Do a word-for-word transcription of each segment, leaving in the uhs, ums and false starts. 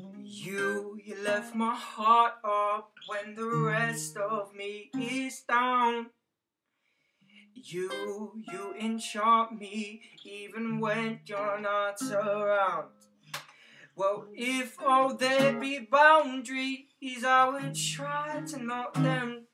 You, you left my heart up when the rest of me is down. You, you enchant me even when you're not around. Well, if all there be boundaries, I would try to knock them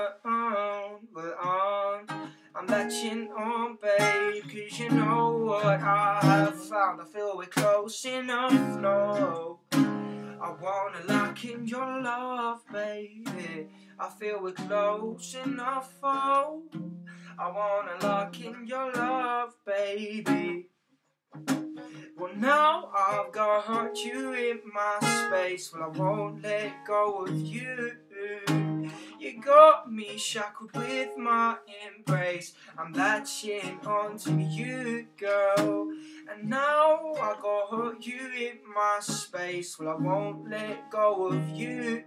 down. But I'm, I'm latching on, babe, 'cause you know what I have found. I feel we're close enough, no. I wanna lock in your love, baby. I feel we're close enough, oh. I wanna lock in your love, baby. Well, now I've got you in my space. Well, I won't let go of you. You got me shackled with my embrace. I'm latching onto you, girl. And now I got you in my space. Well, I won't let go of you.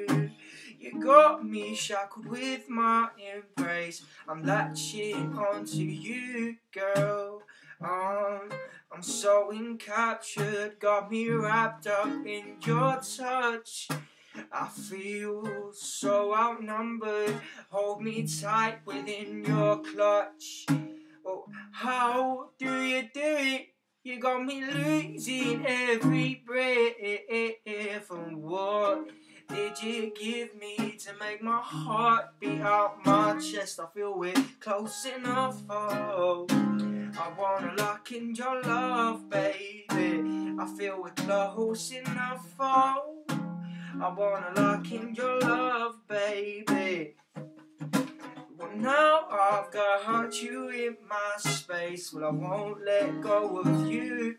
You got me shackled with my embrace. I'm latching onto you, girl. Um, I'm so encaptured, got me wrapped up in your touch. I feel so outnumbered, hold me tight within your clutch. Oh, how do you do it? You got me losing every breath. And what did you give me to make my heart beat out my chest? I feel we're close enough, oh. I wanna lock in your love, baby. I feel we're close enough, oh. I wanna lock in your love, baby. Well, now I've got you in my space. Well, I won't let go of you.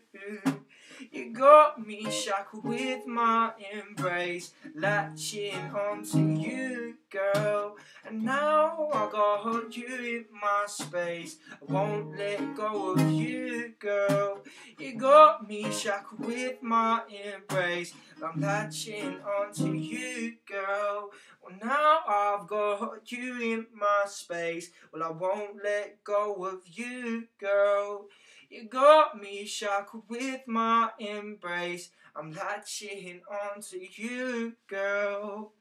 You got me shackled with my embrace, latching onto you, girl. And now I got you in my space. I won't let go of you, girl. You got me shackled with my embrace. I'm latching onto you, girl. Well, now I've got you in my space. Well, I won't let go of you, girl. You got me shackled with my embrace. I'm latching onto you, girl.